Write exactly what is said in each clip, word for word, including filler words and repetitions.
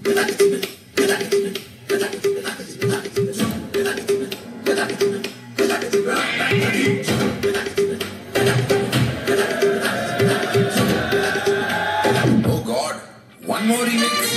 Oh God, one more remix.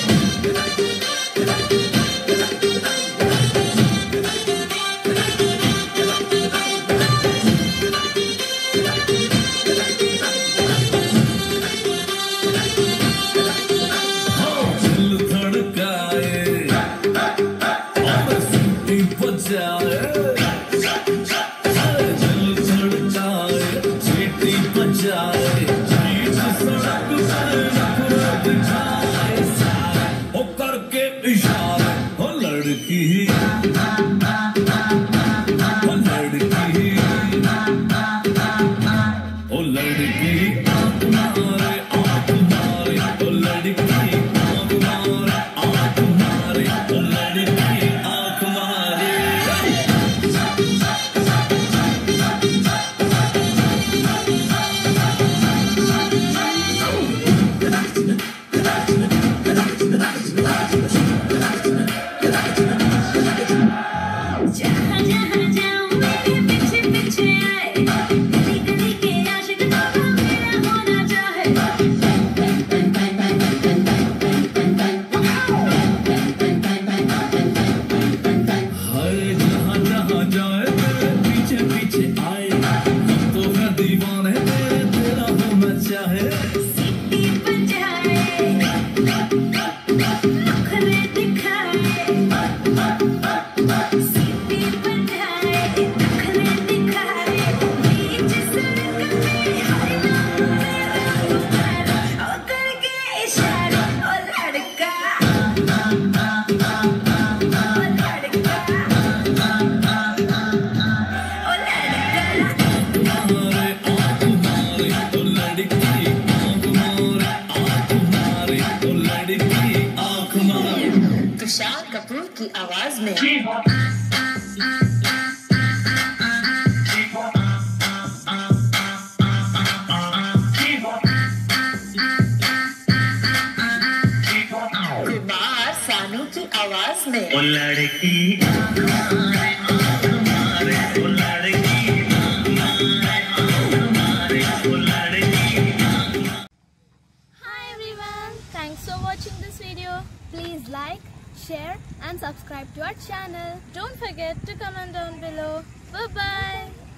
Tushar Kapoor की आवाज में कुमार सानू की आवाज में ओ लड़की Thanks for watching this video. Please like, share and subscribe to our channel. Don't forget to comment down below. Bye bye.